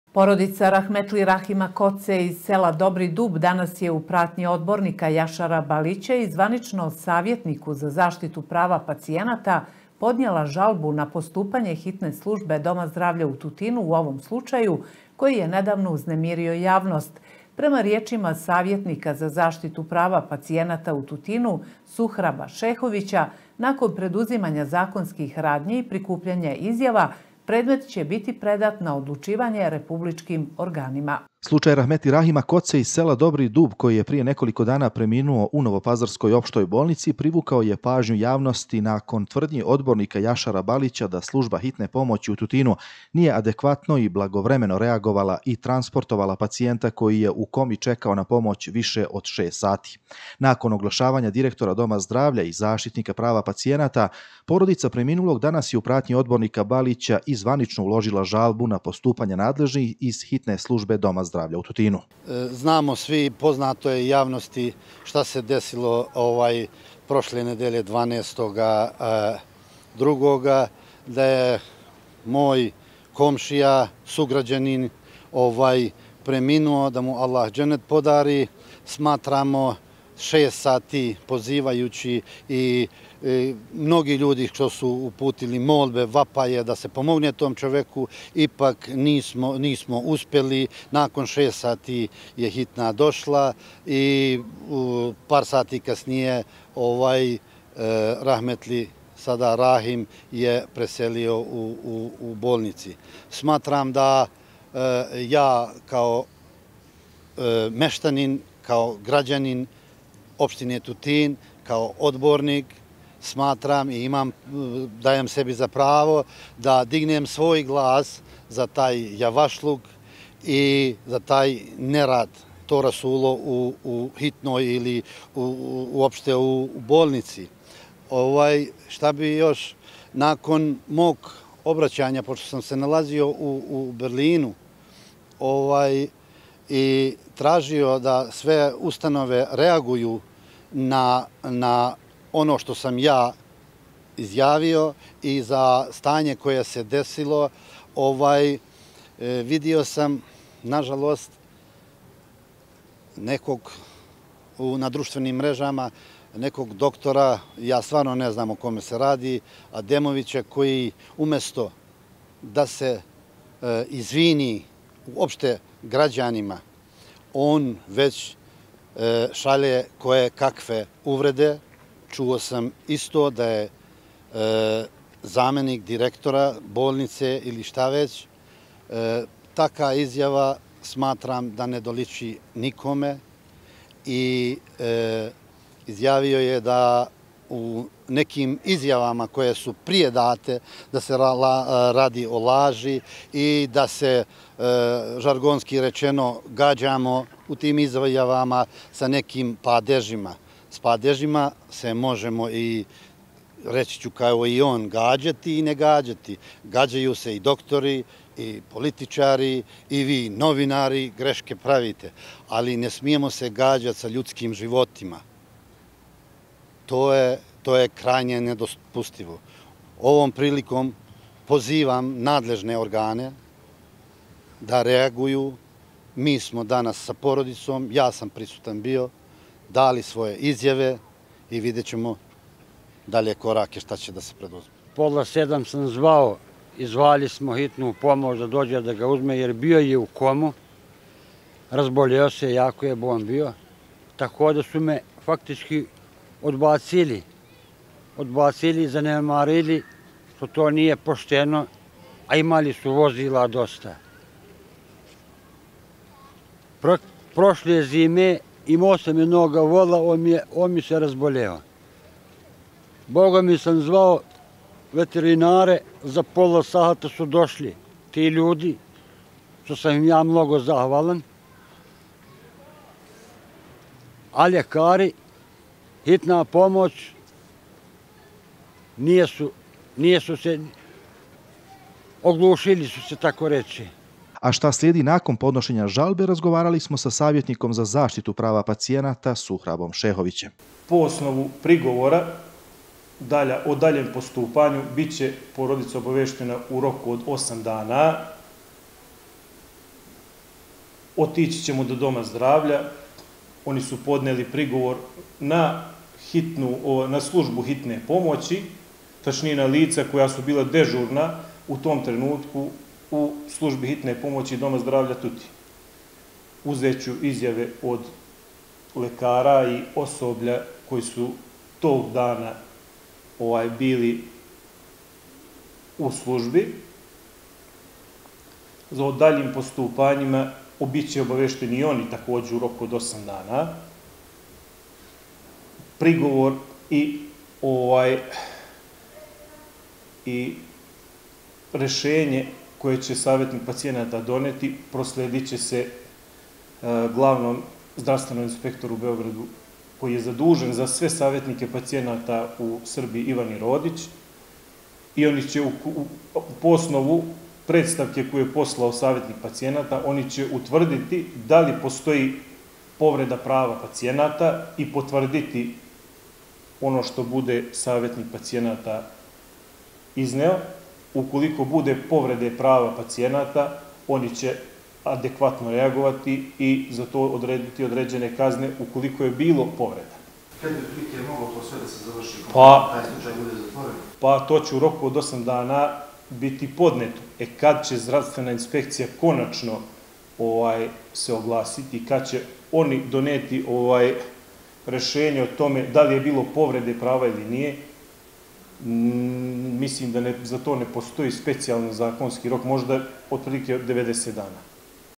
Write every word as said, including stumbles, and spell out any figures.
Porodica Rahmetli Rahima Koce iz sela Dobri Dub danas je u pratnji odbornika Jašara Balića i zvanično savjetniku za zaštitu prava pacijenata podnijela žalbu na postupanje hitne službe Doma zdravlja u Tutinu u ovom slučaju, koji je nedavno uznemirio javnost. Prema riječima savjetnika za zaštitu prava pacijenata u Tutinu, Suhraba Šehovića, nakon preduzimanja zakonskih radnji i prikupljanja izjava, predmet će biti predat na odlučivanje republičkim organima. Slučaj Rahmetli Rahima Koce iz sela Dobri Dub, koji je prije nekoliko dana preminuo u Novopazarskoj opštoj bolnici, privukao je pažnju javnosti nakon tvrdnji odbornika Jašara Balića da služba hitne pomoći u Tutinu nije adekvatno i blagovremeno reagovala i transportovala pacijenta koji je u komi čekao na pomoć više od šest sati. Nakon oglašavanja direktora Doma zdravlja i zaštitnika prava pacijenata, porodica preminulog danas je u pratnji odbornika Balića i zvanično uložila žalbu na postupanje nadležnih iz hitne službe Doma zdravlja u Tutinu. Znamo svi, poznato je javnosti šta se desilo ovaj prošle nedelje dvanaestog drugoga da je moj komšija, sugrađanin ovaj preminuo, da mu Allah dženet podari. Smatramo šest sati pozivajući i mnogi ljudi što su uputili molbe, vapaje da se pomogne tom čoveku, ipak nismo, nismo uspjeli. Nakon šest sati je hitna došla i par sati kasnije ovaj Rahmetli sada Rahim je preselio u, u, u bolnici. Smatram da ja kao meštanin, kao građanin opštine Tutin, kao odbornik, smatram i imam, dajem sebi za pravo da dignem svoj glas za taj javašluk i za taj nerad, to rasulo u, u hitnoj ili u, uopšte u, u bolnici. Ovaj, šta bi još, nakon mog obraćanja, pošto sam se nalazio u, u Berlinu, ovaj, i tražio da sve ustanove reaguju na, na ono što sam ja izjavio i za stanje koje se desilo, ovaj, vidio sam, nažalost, nekog u, na društvenim mrežama, nekog doktora, ja stvarno ne znam o kome se radi, Ademovića, koji umjesto da se e, izvini uopšte građanima, on već e, šalje koje kakve uvrede. Čuo sam isto da je e, zamenik direktora bolnice ili šta već. E, taka izjava smatram da ne doliči nikome i e, izjavio je da u nekim izjavama koje su prije date da se ra, la, radi o laži i da se e, žargonski rečeno gađamo u tim izjavama sa nekim padežima. S padežima se možemo i, reći ću kao i on, gađati i ne gađati. Gađaju se i doktori, i političari, i vi, novinari, greške pravite. Ali ne smijemo se gađati sa ljudskim životima. To je, to je krajnje nedopustivo. Ovom prilikom pozivam nadležne organe da reaguju. Mi smo danas sa porodicom, ja sam prisutan bio, dali svoje izjave i vidjet ćemo dalje korake šta će da se preduzme. Pola sedam sam zvao i zvali smo hitnu pomoć da dođe da ga uzme jer bio je u komu, razbolio se, jako je bon bio, tako da su me faktički odbacili, odbacili i zanemarili što to nije pošteno, a imali su vozila dosta. Pro, prošle zime imao sam jednog vola, on mi, je, on mi se razboleo. Boga mi sam zvao veterinare, za pola sata su došli ti ljudi, što sam im ja mnogo zahvalan. A ljekari, hitna pomoć, nije su, nije su se, oglušili su se, tako reći. A šta slijedi nakon podnošenja žalbe, razgovarali smo sa savjetnikom za zaštitu prava pacijenata Suhrabom Šehovićem. Po osnovu prigovora dalja, o daljem postupanju bit će porodica obaveštena u roku od osam dana. otići ćemo do doma zdravlja. Oni su podneli prigovor na, hitnu, na službu hitne pomoći, tačnije na lica koja su bila dežurna u tom trenutku u službi hitne pomoći Doma zdravlja Tutin. Uzet ću izjave od lekara i osoblja koji su tog dana ovaj, bili u službi. Za daljim postupanjima biće obavešteni i oni također u roku od osam dana. Prigovor i ovaj i rešenje koje će savjetnik pacijenata doneti prosledit će se glavnom zdravstvenom inspektoru u Beogradu koji je zadužen za sve savjetnike pacijenata u Srbiji, Ivani Rodić, i oni će u, u, po osnovu predstavke koje je poslao savjetnik pacijenata, oni će utvrditi da li postoji povreda prava pacijenata i potvrditi ono što bude savjetnik pacijenata izneo. Ukoliko bude povrede prava pacijenata, oni će adekvatno reagovati i za to odrediti određene kazne ukoliko je bilo povreda. Kada je moglo to sve da se završi? Pa, taj slučaj bude zatvoren? Pa to će u roku od osam dana biti podneto. E kad će zdravstvena inspekcija konačno ovaj, se oglasiti, kad će oni doneti ovaj, rešenje o tome da li je bilo povrede prava ili nije, mislim da ne, za to ne postoji specijalni zakonski rok, možda otprilike devedeset dana.